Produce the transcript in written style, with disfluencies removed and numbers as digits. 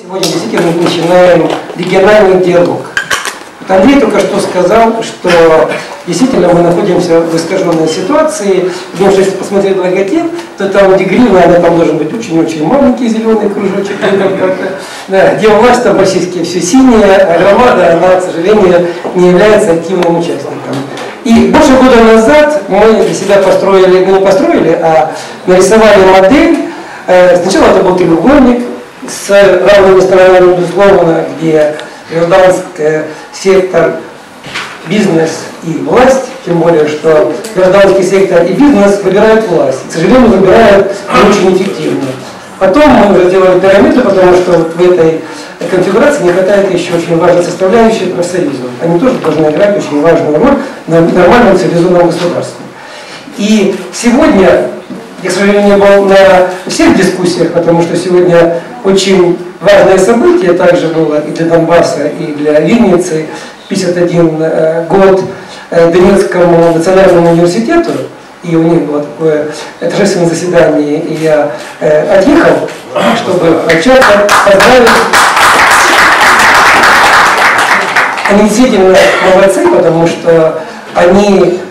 сегодня действительно начинаем региональный диалог. Андрей только что сказал, что действительно мы находимся в искаженной ситуации. Потому что если посмотреть логотип, то там, где грива, она там должен быть очень-очень маленький зеленый кружочек. Да, где власть, там российские все синие, а громада, она, к сожалению, не является активным участником. И больше года назад мы для себя построили, не построили, а нарисовали модель. Сначала это был треугольник с равными сторонами, безусловно, где гражданский сектор, бизнес и власть, тем более, что гражданский сектор и бизнес выбирают власть. К сожалению, выбирают не очень эффективно. Потом мы уже сделали пирамиду, потому что в этой конфигурации не хватает еще очень важной составляющей профсоюзов. Они тоже должны играть очень важную роль в нормальном цивилизованном государстве. И сегодня, я, к сожалению, не был на всех дискуссиях, потому что сегодня очень важное событие также было и для Донбасса, и для Винницы. 51 год Донецкому национальному университету, и у них было такое торжественное заседание, и я отъехал, чтобы общаться, поздравить. Они действительно молодцы, потому что они